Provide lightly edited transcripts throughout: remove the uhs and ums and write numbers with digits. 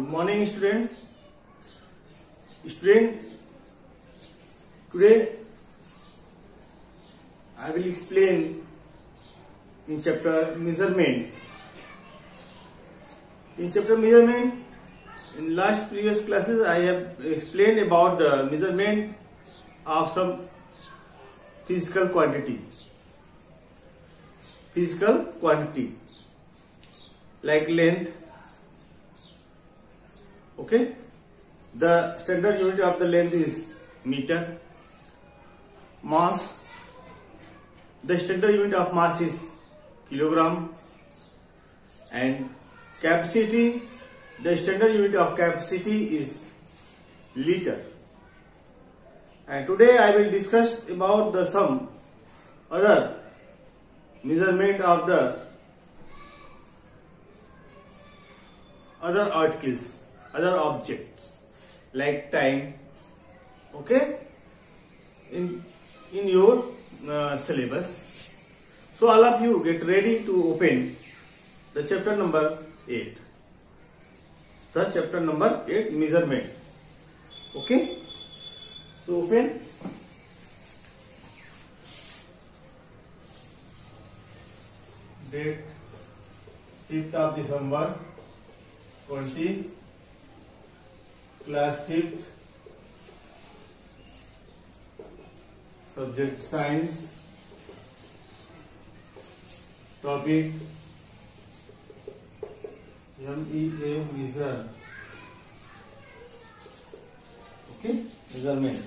Good morning, student. Today I will explain in chapter measurement. In chapter measurement, in last previous classes I have explained about the measurement of some physical quantity like length. Okay, the standard unit of the length is meter. Mass, the standard unit of mass is kilogram. And capacity, the standard unit of capacity is liter. And today I will discuss about the some other measurement of the other articles, other objects like time. Okay, in your syllabus. So all of you get ready to open the chapter number 8. The chapter number 8, measurement. Okay, so open. Date 5th of December 20, class 5th, subject science, topic MEA, measure. Okay, measurement.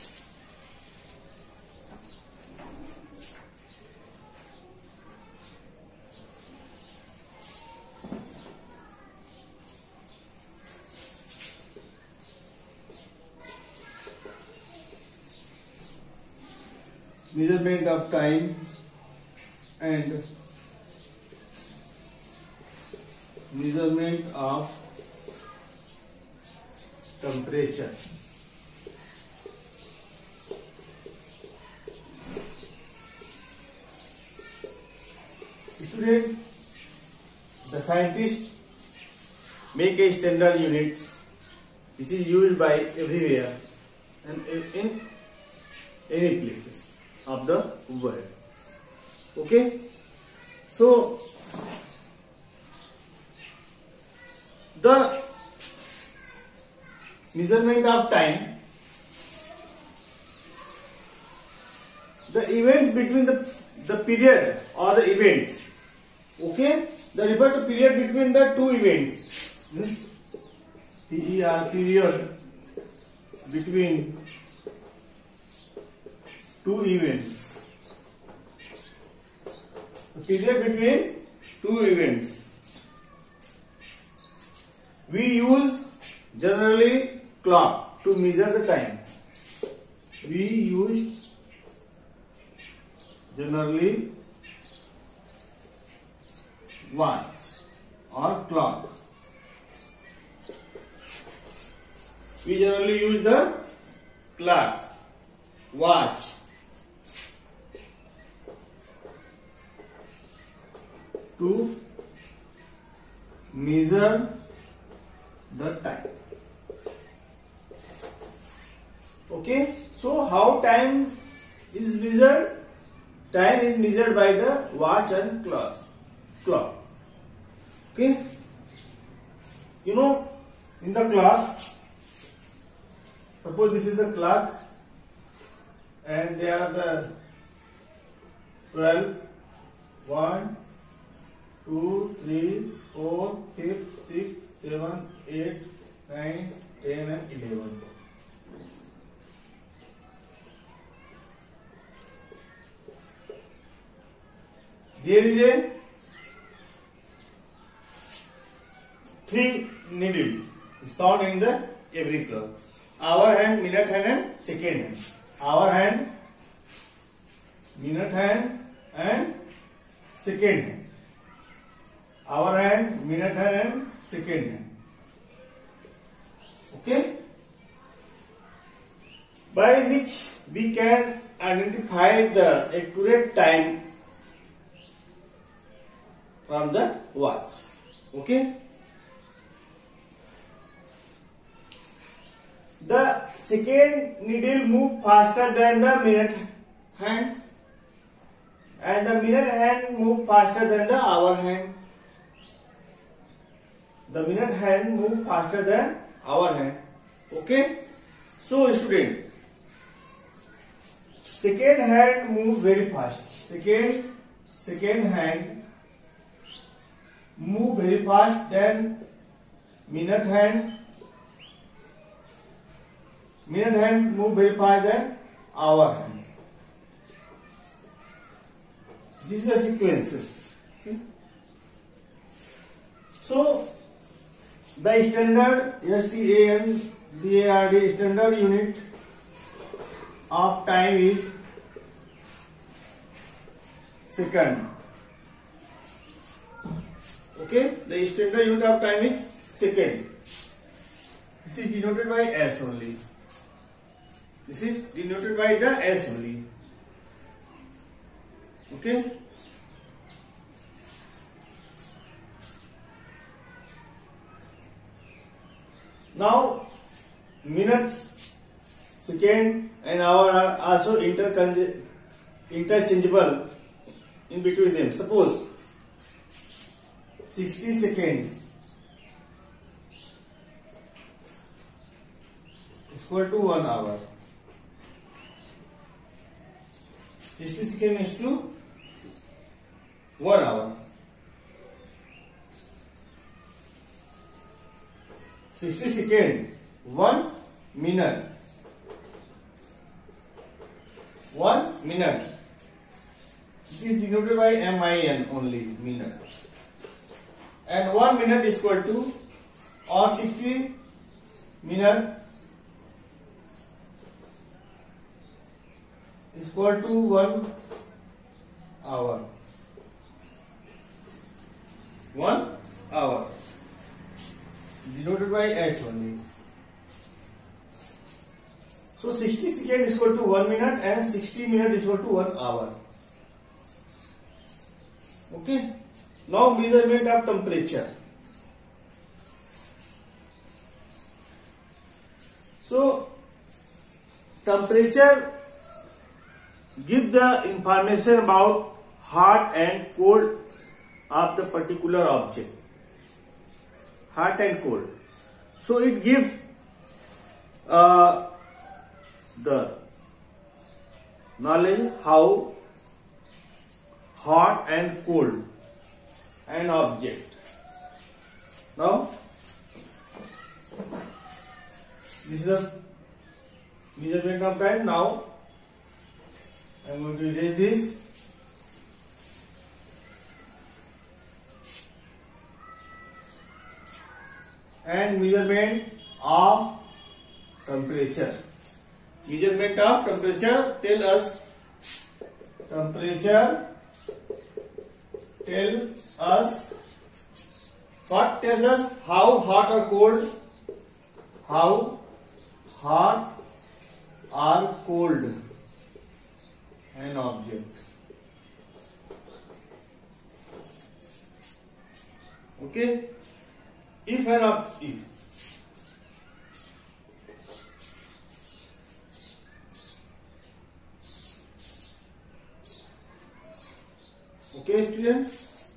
Measurement of time and measurement of temperature. Student, the scientists make a standard units which is used by everywhere and in any places of the world. Okay, so the measurement of time, the events between the period or the events. Okay, the refer to period between the two events. PER, period between two events. The period between two events. We use generally clock to measure the time. We use generally watch or clock. We generally use the clock, watch. To measure the time. Okay, so how time is measured? Time is measured by the watch and clock. Okay, you know, in the clock, suppose this is the clock and they are the 12, 1, 2, 3, 4, 5, 6, 7, 8, 9, 10 and 11. There is a 3 needle is found in the every clock. Hour hand, minute hand and second hand. Hour hand, minute hand and second hand. Hour hand, minute hand and second hand. Okay, by which we can identify the accurate time from the watch. Okay, The second needle move faster than the minute hand, and the minute hand move faster than the hour hand. The minute hand move faster than hour hand. Okay. So student, second hand move very fast. Second hand move very fast than minute hand. Minute hand move very fast than hour hand. These are the sequences. Okay. So the standard STANDARD standard unit of time is second. Okay, the standard unit of time is second. This is denoted by S only. This is denoted by the S only. Okay. Now, minutes, second and hour are also interchangeable in between them. Suppose 60 seconds is equal to 1 hour. 60 seconds is to 1 hour. 60 seconds, 1 minute. 1 minute. This is denoted by MIN only, minute. And 1 minute is equal to, or 60 minute is equal to 1 hour. 1 hour. Denoted by H only. So 60 seconds is equal to 1 minute and 60 minutes is equal to 1 hour. Okay. Now measurement of temperature. So temperature give the information about hot and cold of the particular object. Hot and cold. So it gives the knowledge how hot and cold an object. Now this is the measurement of time. Now I am going to erase this. And measurement of temperature. Measurement of temperature tell us what tells us how hot or cold, how hot or cold an object. Okay. If and if okay students,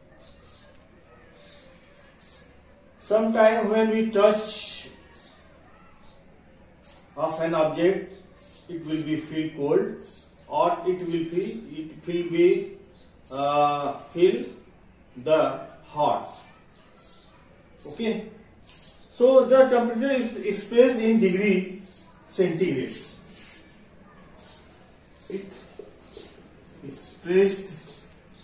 sometime when we touch of an object it will be feel cold or it will be feel the hot. Okay, so the temperature is expressed in degree centigrade. It expressed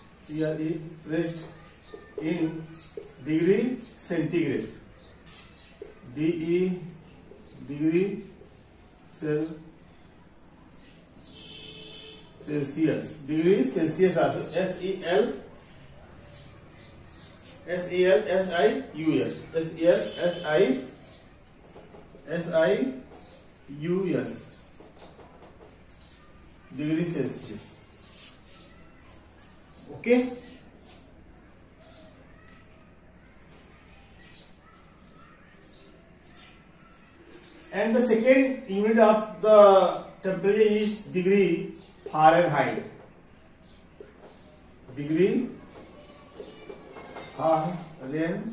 in degree centigrade. DE degree Celsius. Degree Celsius also SELSIUS degree Celsius. Okay. And the second unit of the temperature is degree Fahrenheit. Degree Fahrenheit.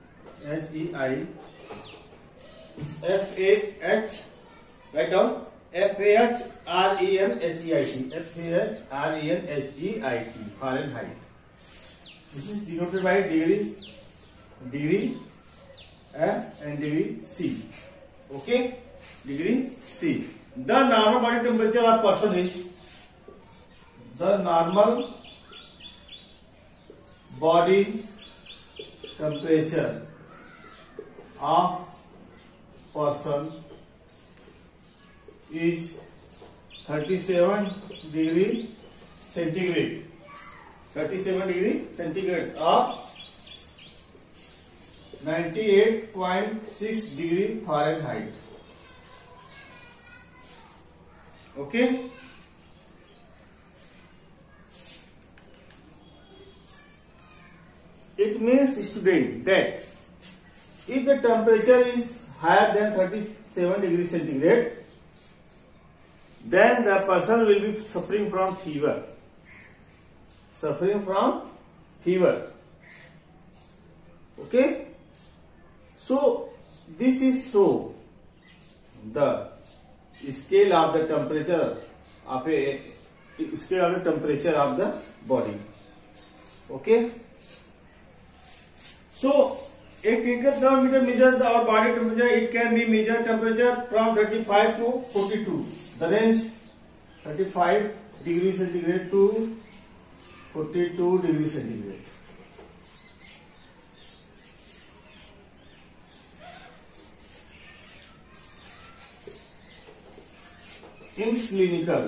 FAH. Write down. FAHRENHEIT. FAHRENHEIT. Fahrenheit. This is denoted by degree F and degree C. Okay, degree C. The normal body temperature of person is the normal body temperature of person is 37 degree centigrade. 37 degree centigrade or 98.6 degree Fahrenheit. Okay. It means, student, that if the temperature is higher than 37 degree centigrade, then the person will be suffering from fever. Okay. So this is the scale of the temperature of the body. Okay. So a clinical thermometer measures our body temperature. It can be measured temperature from 35 to 42. The range 35 degrees centigrade to 42 degrees centigrade. In clinical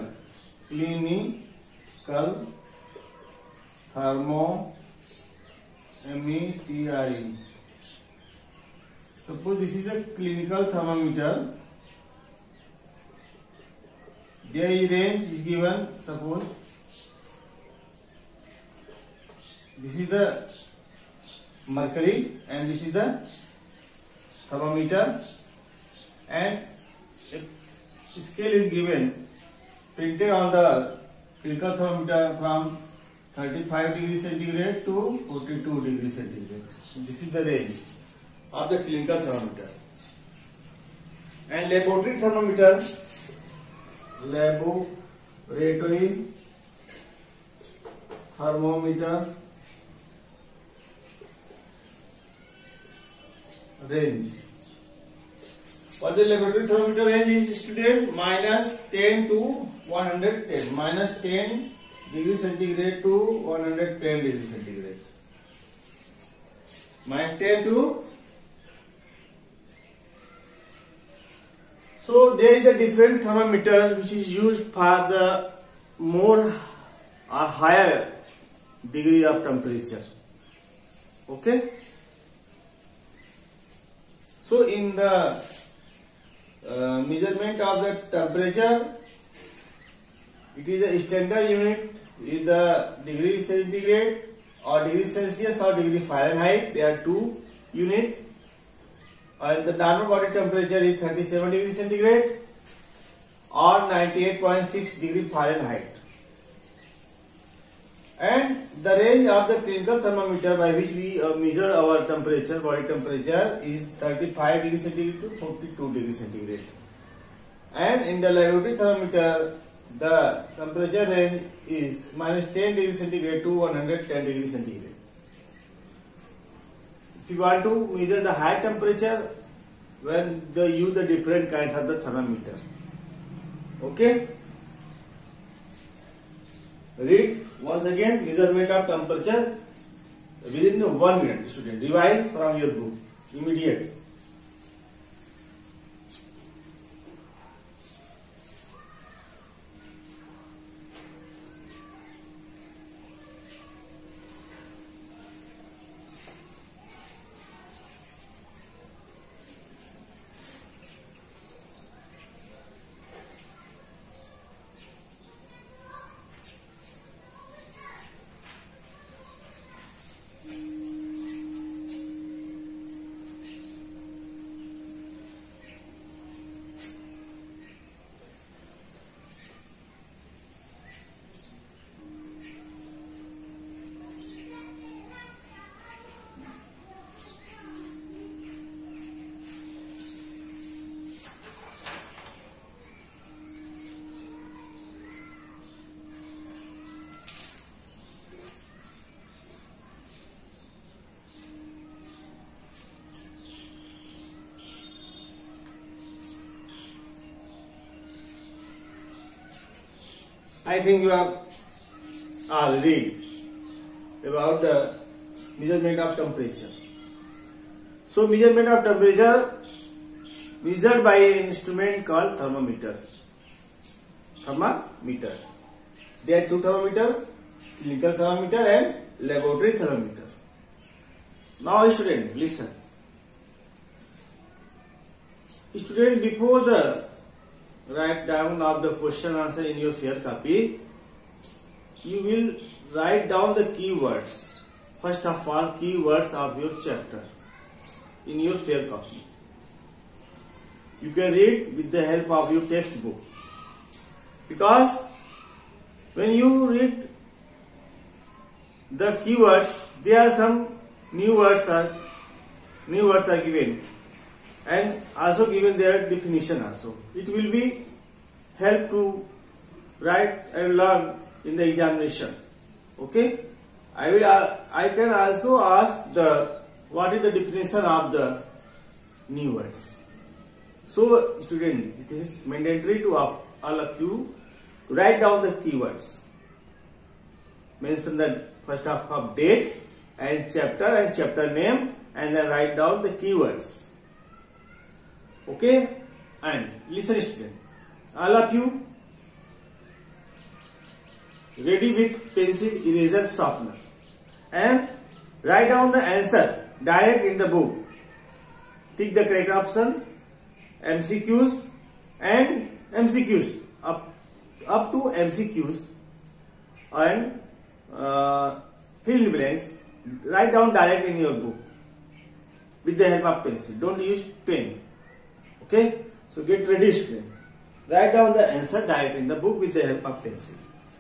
thermometry. Suppose this is a clinical thermometer. Their range is given. Suppose this is the mercury and this is the thermometer, and a scale is given printed on the clinical thermometer from 35 degrees centigrade to 42 degrees centigrade. So this is the range of the clinical thermometer. And laboratory thermometer, range. What the laboratory thermometer range is, student? minus 10 to 110. Minus 10 degrees centigrade to 110 degrees centigrade. Minus 10 to. So there is a different thermometer which is used for the more or higher degree of temperature. Okay. So in the measurement of the temperature, it is a standard unit is the degree centigrade or degree Celsius or degree Fahrenheit. There are two units. And the normal body temperature is 37 degrees centigrade or 98.6 degree Fahrenheit. And the range of the clinical thermometer by which we measure our temperature, body temperature, is 35 degrees centigrade to 42 degrees centigrade. And in the laboratory thermometer, the temperature range is minus 10 degrees centigrade to 110 degrees centigrade. If you want to measure the high temperature, when they use the different kinds of the thermometer. Okay. Read once again measurement of temperature within 1 minute. Student, revise from your book immediate. I think you have all read about the measurement of temperature. So measurement of temperature measured by an instrument called thermometer. Thermometer. There are two thermometers, clinical thermometer and laboratory thermometer. Now student, listen. Student, before the write down of the question answer in your fair copy, you will write down the keywords. First of all, keywords of your chapter in your fair copy. You can read with the help of your textbook, because when you read the keywords, there are some new words are given, and also given their definition also. It will be help to write and learn in the examination. Okay, I can also ask what is the definition of the new words. So student, it is mandatory to all of you to write down the keywords. Mention the first half of date and chapter name, and then write down the keywords. Okay, and listen student, all of you ready with pencil, eraser, sharpener, and write down the answer direct in the book. Tick the correct option, MCQs and MCQs up to MCQs, and fill in the blanks. Write down direct in your book with the help of pencil. Don't use pen. Okay, so get ready student. Write down the answer direct in the book with the help of pencil.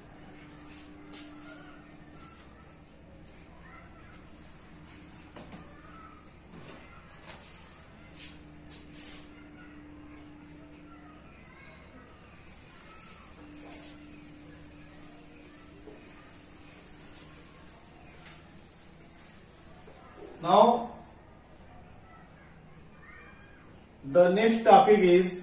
Now, the next topic is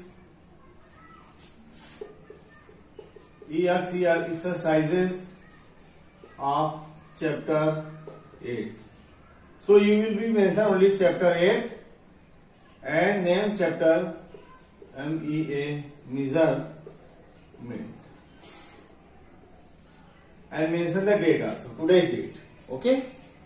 EXER exercises of chapter 8. So you will be mention only chapter 8 and name chapter MEA, measurement, and mention the date also, today's date. Okay.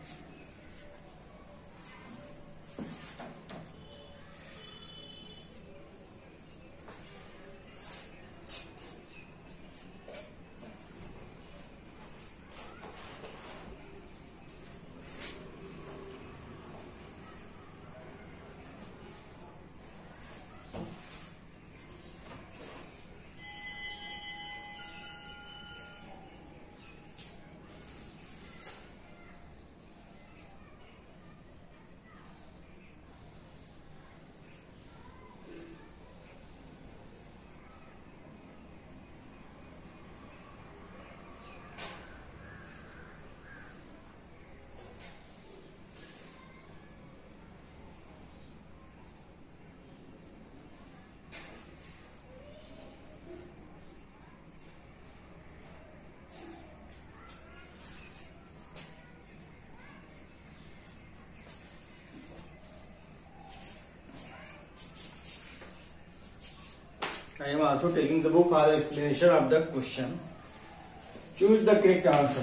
I am also taking the book for the explanation of the question. Choose the correct answer.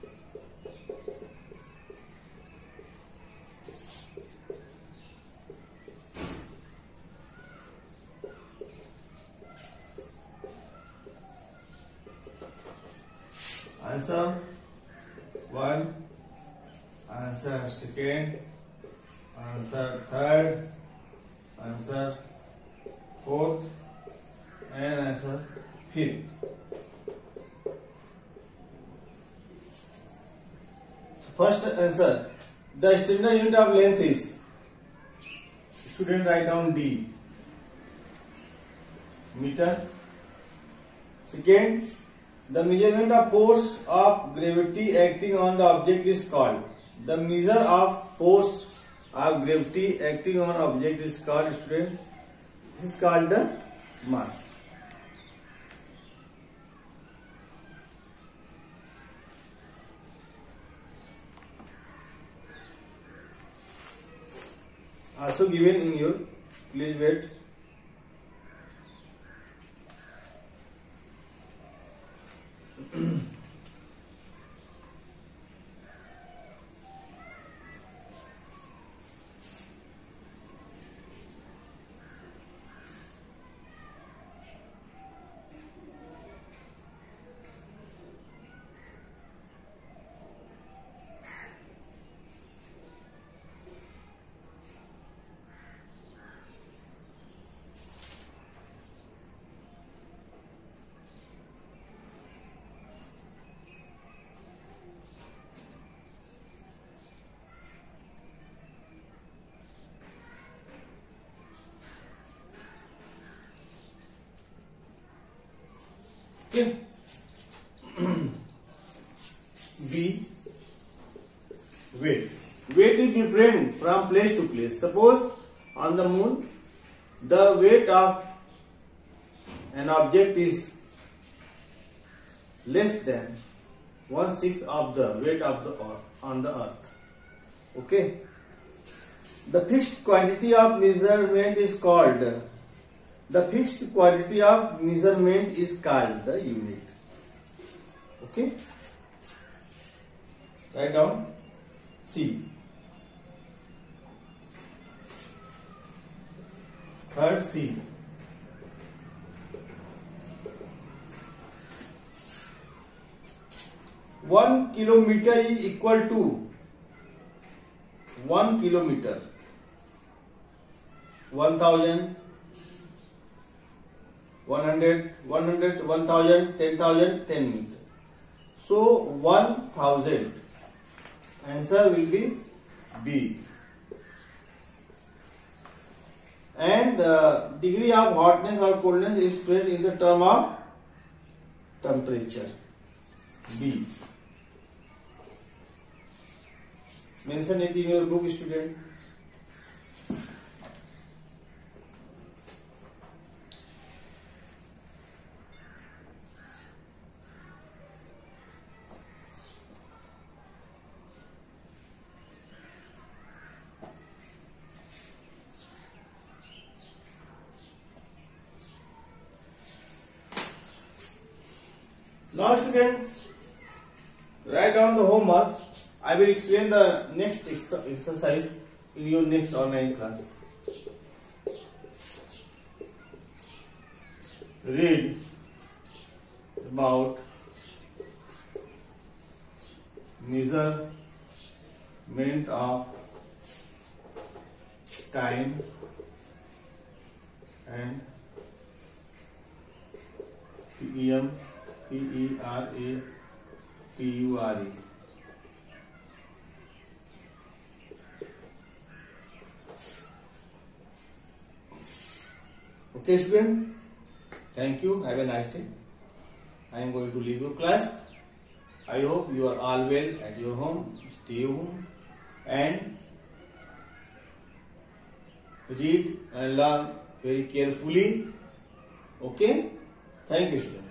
Answer 1, answer 2nd, answer 3rd, answer 4th, and answer 5th. First answer, the standard unit of length is, student write down D, meter. Second, the measurement of force of gravity acting on the object is called. The measure of force of gravity acting on object is called, student, this is called the mass. also given in your, please wait. Okay. B. Weight. Weight is different from place to place. Suppose on the moon, the weight of an object is less than 1/6 of the weight of the on the earth. Okay. The fixed quantity of measurement is called. The fixed quantity of measurement is called the unit. Okay. Write down C. Third C. One kilometer is equal to 1 kilometer. 1000, 100, 100, 1000, 10,000, 10 meter. So 1000. Answer will be B. And the degree of hotness or coldness is expressed in the term of temperature. B. Mention it in your book, student. Now students, write down the homework. I will explain the next exercise in your next online class. Read about measurement of time and PEM. PERATURE. Okay, student. Thank you. Have a nice day. I am going to leave your class. I hope you are all well at your home. Stay home and read and learn very carefully. Okay. Thank you, student.